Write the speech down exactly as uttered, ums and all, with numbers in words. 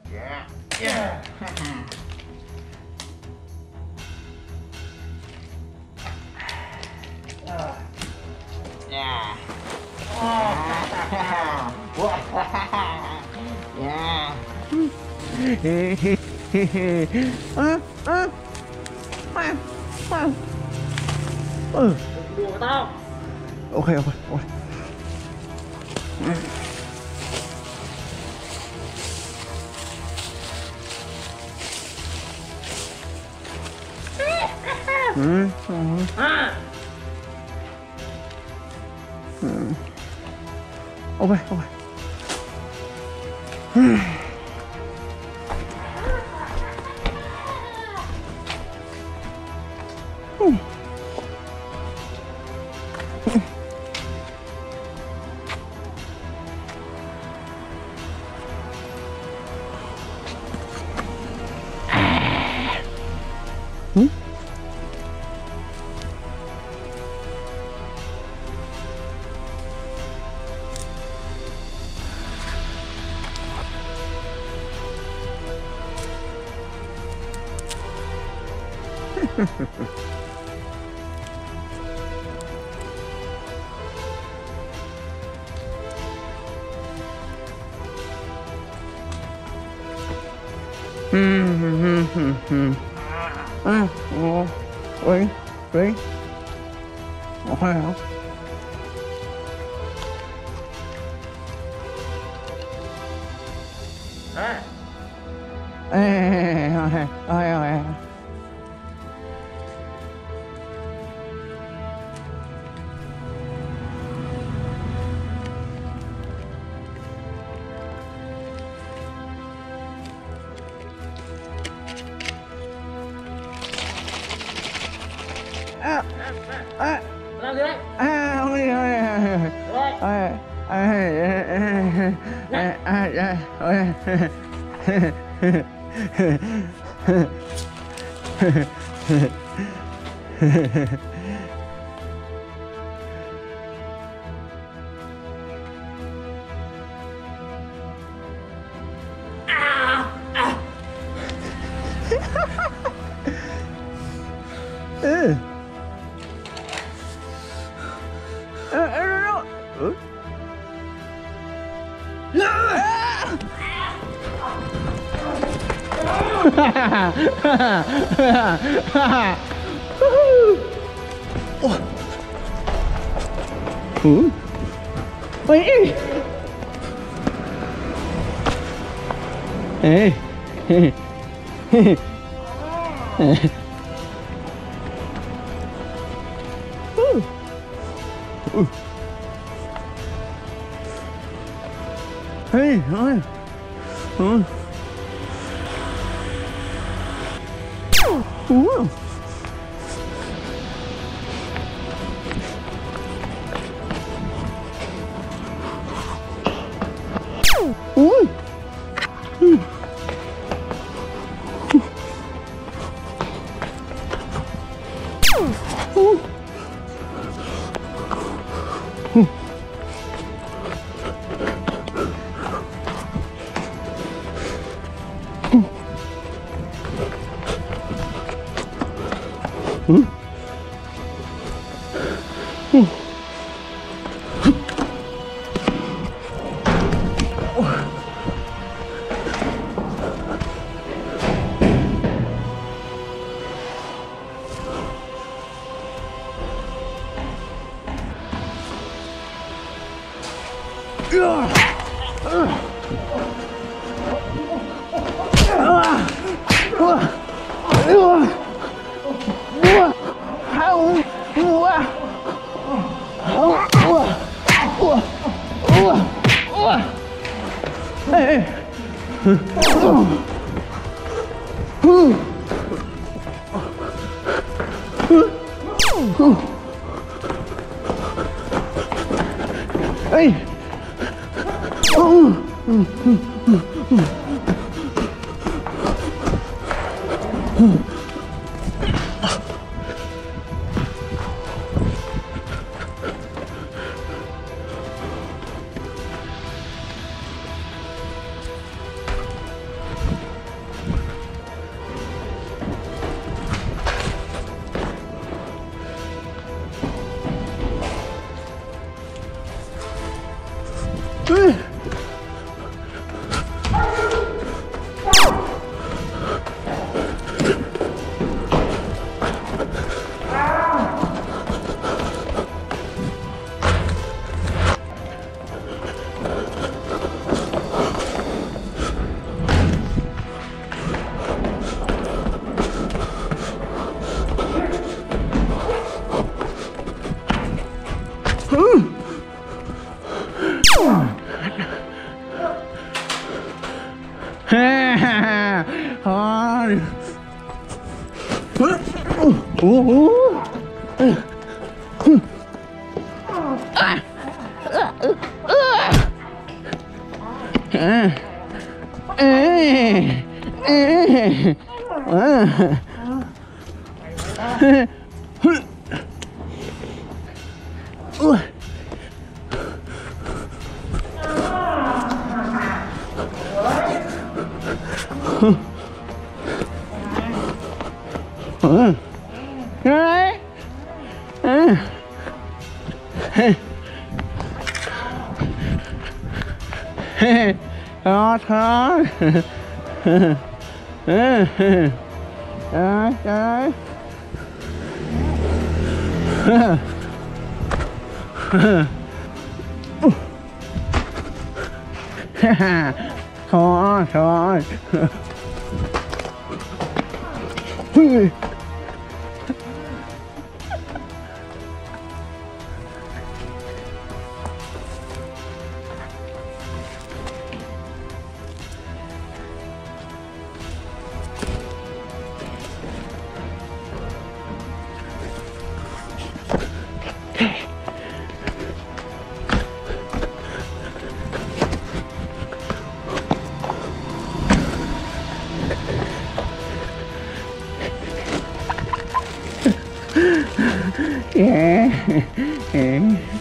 Yeah. Yeah. Yeah. Ừ. Đùa với tao. Ok ok ok. Ừ. À. Ừ. Ok ok. Ừ. À, ồ, ui, ui, ok hả? À. Ê, ok, ok, ok. À, à, Làm gì đấy? à, ôi, ôi, ôi, Rồi. ôi, ôi, ôi, ôi, ừ. Ê, ê, ê, ừ. Ừ. Ôi. Ê. Ê. Ừ. Ừ. Ê, ôi. Ừ. Ừ. Ui. Ừ. Ừ. Ừ. Ừ. Ê. thôi. Ủa, ủa. À. À. Ê. Ê. À. Ui. Ừ. Đấy. À. Đó thôi. Đấy, đấy. Thôi, thôi. Yeah. Yeah.